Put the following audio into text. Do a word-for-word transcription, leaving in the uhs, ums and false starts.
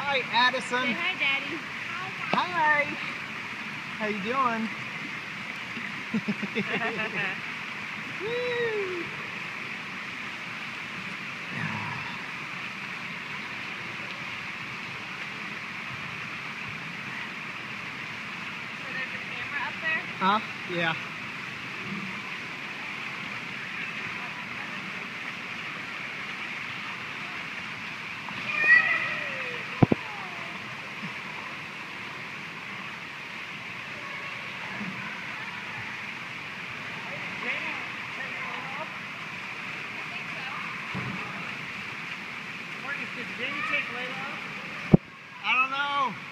Hi, Addison. Say hi, Daddy. Hi. How you doing? Woo. So there's a camera up there? Huh? Yeah. Did Jamie take weight off? I don't know.